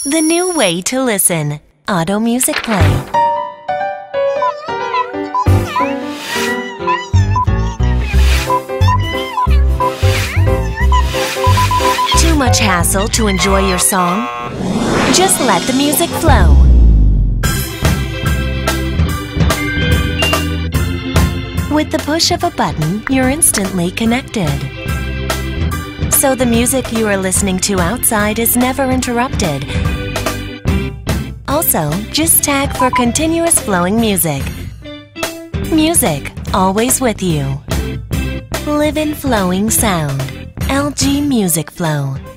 The new way to listen. Auto Music Play. Too much hassle to enjoy your song? Just let the music flow. With the push of a button, you're instantly connected. So the music you are listening to outside is never interrupted. Also, just tag for continuous flowing music. Music, always with you. Live in flowing sound. LG Music Flow.